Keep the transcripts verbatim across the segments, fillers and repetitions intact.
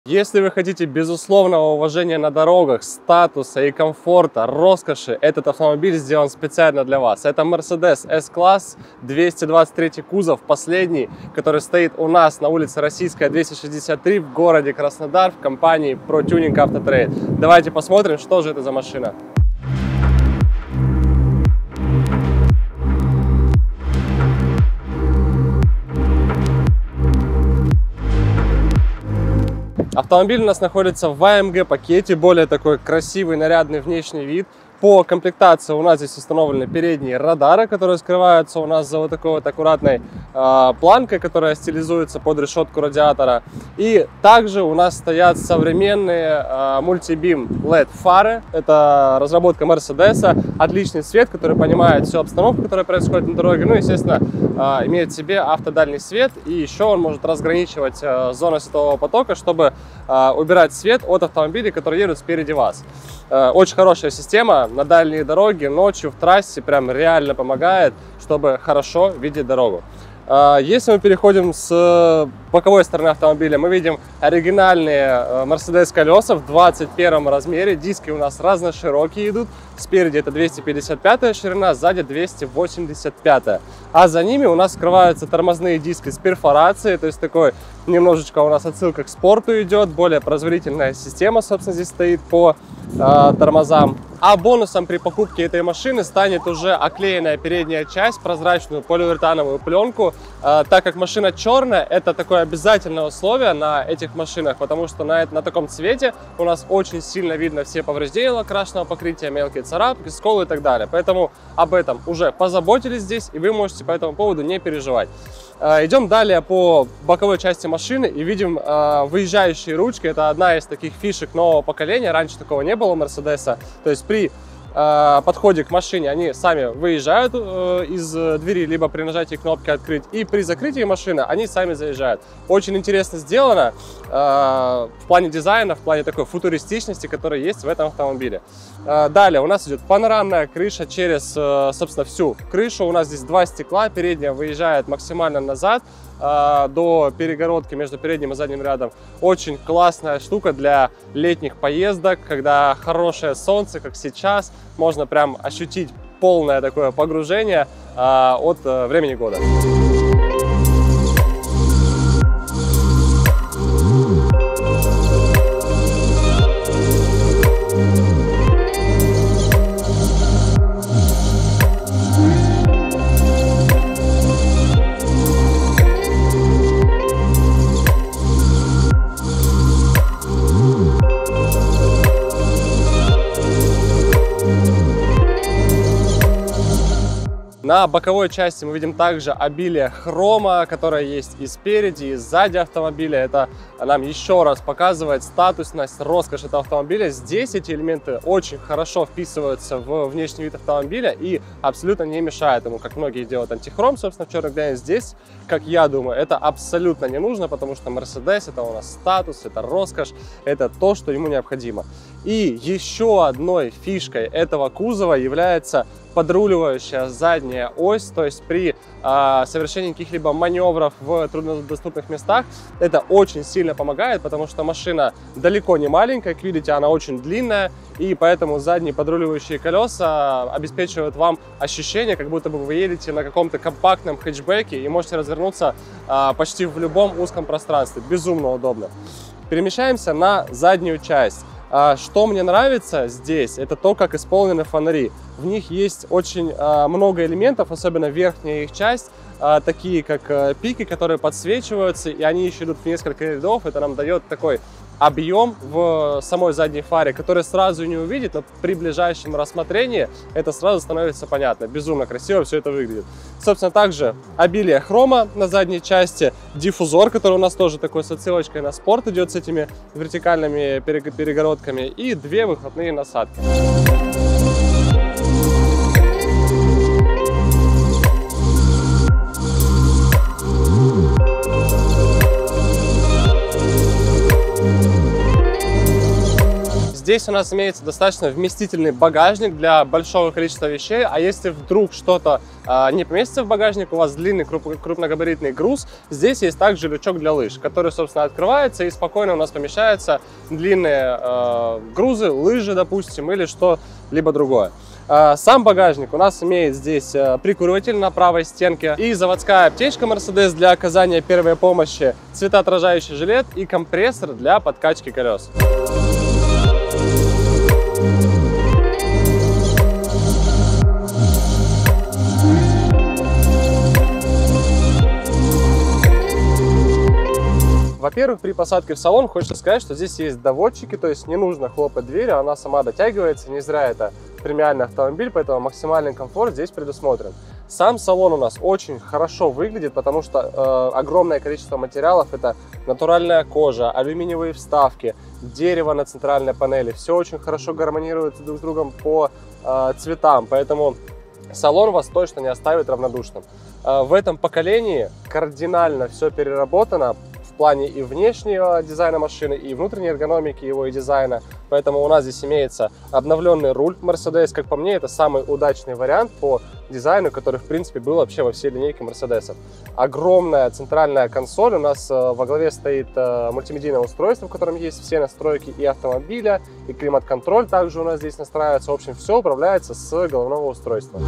Если вы хотите безусловного уважения на дорогах, статуса и комфорта, роскоши, этот автомобиль сделан специально для вас. Это Mercedes S-класс, двести двадцать третий кузов, последний, который стоит у нас на улице Российская, двести шестьдесят три в городе Краснодар в компании ProTuning Автотрейд. Давайте посмотрим, что же это за машина. Автомобиль у нас находится в а эм гэ пакете, более такой красивый, нарядный внешний вид. По комплектации у нас здесь установлены передние радары, которые скрываются у нас за вот такой вот аккуратной э, планкой, которая стилизуется под решетку радиатора. И также у нас стоят современные э, мультибим эл и ди фары. Это разработка Mercedes, отличный свет, который понимает всю обстановку, которая происходит на дороге. Ну, естественно, э, имеет в себе автодальний свет, и еще он может разграничивать э, зону светового потока, чтобы э, убирать свет от автомобилей, которые едут спереди вас. Э, очень хорошая система. На дальние дороги, ночью, в трассе прям реально помогает, чтобы хорошо видеть дорогу. Если мы переходим с боковой стороны автомобиля, мы видим оригинальные Mercedes колеса в двадцать первом размере. Диски у нас разноширокие идут. Спереди это двести пятьдесят пятая ширина, сзади двести восемьдесят пятая. А за ними у нас скрываются тормозные диски с перфорацией, то есть такой немножечко у нас отсылка к спорту идет. Более производительная система, собственно, здесь стоит по э, тормозам. А бонусом при покупке этой машины станет уже оклеенная передняя часть, прозрачную полиуретановую пленку. Э, так как машина черная, это такое обязательное условие на этих машинах, потому что на, на таком цвете у нас очень сильно видно все повреждения лакрасочного покрытия, мелкие царапки, сколы и так далее. Поэтому об этом уже позаботились здесь, и вы можете по этому поводу не переживать. Э, идем далее по боковой части машины и видим э, выезжающие ручки. Это одна из таких фишек нового поколения. Раньше такого не было у Mercedes. То есть при э, подходе к машине они сами выезжают э, из двери, либо при нажатии кнопки «Открыть», и при закрытии машины они сами заезжают. Очень интересно сделано э, в плане дизайна, в плане такой футуристичности, которая есть в этом автомобиле. Э, далее у нас идет панорамная крыша через, э, собственно, всю крышу. У нас здесь два стекла, передняя выезжает максимально назад, до перегородки между передним и задним рядом. Очень классная штука для летних поездок, когда хорошее солнце, как сейчас, можно прям ощутить полное такое погружение от времени года. На боковой части мы видим также обилие хрома, которое есть и спереди, и сзади автомобиля. Это нам еще раз показывает статусность, роскошь этого автомобиля. Здесь эти элементы очень хорошо вписываются в внешний вид автомобиля и абсолютно не мешают ему, как многие делают антихром, собственно, в черных глянец. Здесь, как я думаю, это абсолютно не нужно, потому что Mercedes — это у нас статус, это роскошь, это то, что ему необходимо. И еще одной фишкой этого кузова является подруливающая задняя ось, то есть при э, совершении каких-либо маневров в труднодоступных местах это очень сильно помогает, потому что машина далеко не маленькая, как видите, она очень длинная, и поэтому задние подруливающие колеса обеспечивают вам ощущение, как будто бы вы едете на каком-то компактном хэтчбеке и можете развернуться э, почти в любом узком пространстве. Безумно удобно. Перемещаемся на заднюю часть. Что мне нравится здесь, это то, как исполнены фонари. В них есть очень а, много элементов, особенно верхняя их часть, а, такие как а, пики, которые подсвечиваются, и они еще идут в несколько рядов. Это нам дает такой объем в самой задней фаре, который сразу не увидит, но при ближайшем рассмотрении это сразу становится понятно. Безумно красиво все это выглядит. Собственно, также обилие хрома на задней части, диффузор, который у нас тоже такой с отсылочкой на спорт идет с этими вертикальными перегородками, и две выхлопные насадки. Здесь у нас имеется достаточно вместительный багажник для большого количества вещей, а если вдруг что-то э, не поместится в багажник, у вас длинный круп крупногабаритный груз, здесь есть также лючок для лыж, который, собственно, открывается и спокойно у нас помещаются длинные э, грузы, лыжи, допустим, или что-либо другое. Сам багажник у нас имеет здесь прикуриватель на правой стенке и заводская аптечка Mercedes для оказания первой помощи, светоотражающий жилет и компрессор для подкачки колес. Во-первых, при посадке в салон хочется сказать, что здесь есть доводчики, то есть не нужно хлопать дверью, она сама дотягивается, не зря это премиальный автомобиль, поэтому максимальный комфорт здесь предусмотрен. Сам салон у нас очень хорошо выглядит, потому что э, огромное количество материалов — это натуральная кожа, алюминиевые вставки, дерево на центральной панели, все очень хорошо гармонирует друг с другом по э, цветам, поэтому салон вас точно не оставит равнодушным. Э, в этом поколении кардинально все переработано в плане и внешнего дизайна машины, и внутренней эргономики его и дизайна. Поэтому у нас здесь имеется обновленный руль Mercedes. Как по мне, это самый удачный вариант по дизайну, который, в принципе, был вообще во всей линейке Mercedes. Огромная центральная консоль. У нас во главе стоит мультимедийное устройство, в котором есть все настройки и автомобиля, и климат-контроль также у нас здесь настраивается. В общем, все управляется с головного устройства.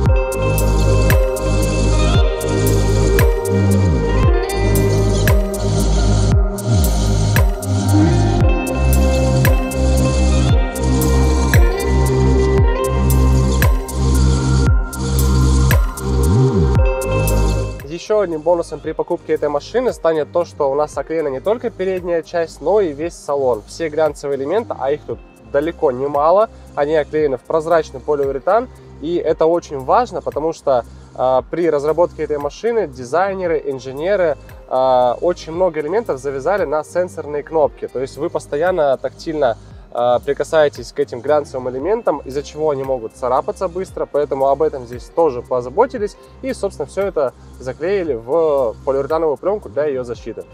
Еще одним бонусом при покупке этой машины станет то, что у нас оклеена не только передняя часть, но и весь салон. Все глянцевые элементы, а их тут далеко немало, они оклеены в прозрачный полиуретан. И это очень важно, потому что э, при разработке этой машины дизайнеры, инженеры э, очень много элементов завязали на сенсорные кнопки. То есть вы постоянно тактильно прикасаетесь к этим глянцевым элементам, из-за чего они могут царапаться быстро, поэтому об этом здесь тоже позаботились и, собственно, все это заклеили в полиуретановую пленку для ее защиты.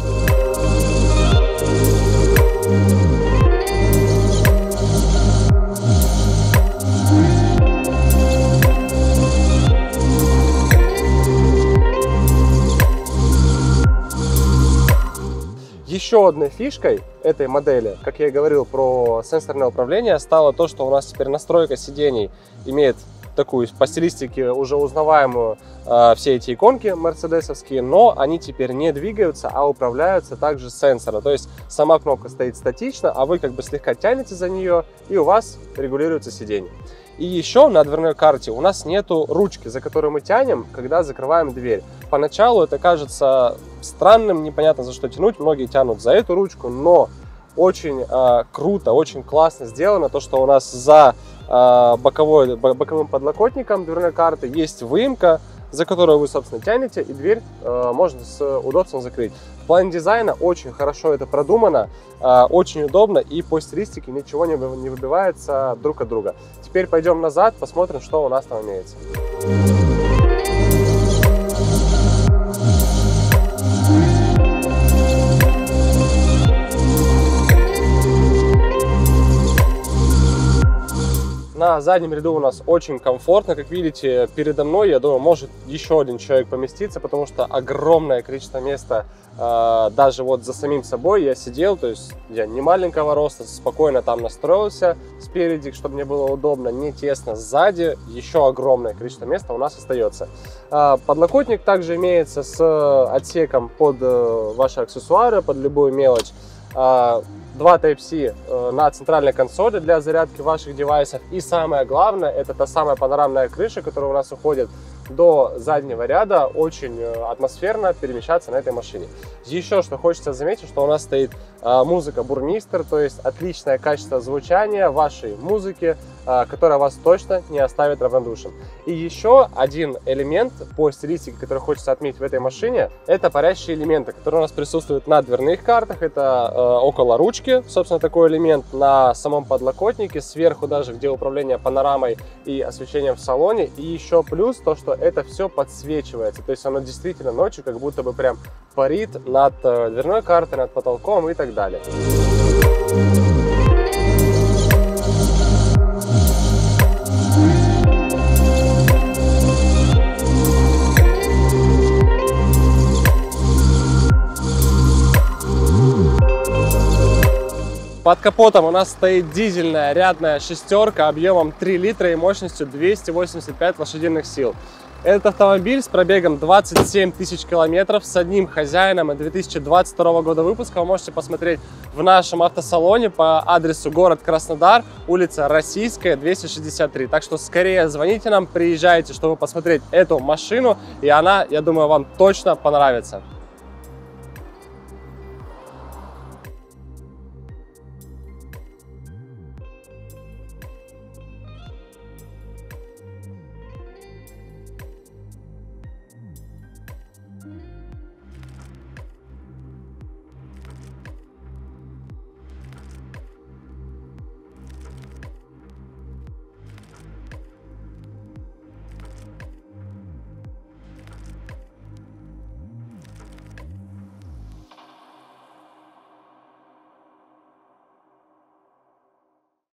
Еще одной фишкой этой модели, как я и говорил про сенсорное управление, стало то, что у нас теперь настройка сидений имеет такую по стилистике уже узнаваемую э, все эти иконки мерседесовские, но они теперь не двигаются, а управляются также сенсорно. То есть сама кнопка стоит статично, а вы как бы слегка тянете за нее, и у вас регулируется сиденье. И еще на дверной карте у нас нету ручки, за которую мы тянем, когда закрываем дверь. Поначалу это кажется странным, непонятно за что тянуть, многие тянут за эту ручку, но очень э, круто, очень классно сделано то, что у нас за э, боковой, боковым подлокотником дверной карты есть выемка, за которую вы, собственно, тянете, и дверь э, можно с удобством закрыть. В плане дизайна очень хорошо это продумано, э, очень удобно, и по стилистике ничего не, не выбивается друг от друга. Теперь пойдем назад, посмотрим, что у нас там имеется. На заднем ряду у нас очень комфортно, как видите, передо мной, я думаю, может еще один человек поместиться, потому что огромное количество места, э, даже вот за самим собой я сидел, то есть я не маленького роста, спокойно там настроился спереди, чтобы мне было удобно, не тесно. Сзади еще огромное количество места у нас остается. Э, подлокотник также имеется с отсеком под э, ваши аксессуары, под любую мелочь. Э, Два Type-C на центральной консоли для зарядки ваших девайсов. И самое главное, это та самая панорамная крыша, которая у нас уходит до заднего ряда. Очень атмосферно перемещаться на этой машине. Еще что хочется заметить, что у нас стоит музыка Бурмистер, то есть отличное качество звучания вашей музыки, которая вас точно не оставит равнодушным. И еще один элемент по стилистике, который хочется отметить в этой машине, это парящие элементы, которые у нас присутствуют на дверных картах. Это э, около ручки, собственно, такой элемент на самом подлокотнике, сверху даже, где управление панорамой и освещением в салоне. И еще плюс то, что это все подсвечивается, то есть оно действительно ночью как будто бы прям парит над э, дверной картой, над потолком и так далее. Под капотом у нас стоит дизельная рядная шестерка объемом три литра и мощностью двести восемьдесят пять лошадиных сил. Этот автомобиль с пробегом двадцать семь тысяч километров, с одним хозяином и две тысячи двадцать второго года выпуска. Вы можете посмотреть в нашем автосалоне по адресу город Краснодар, улица Российская, двести шестьдесят три. Так что скорее звоните нам, приезжайте, чтобы посмотреть эту машину, и она, я думаю, вам точно понравится.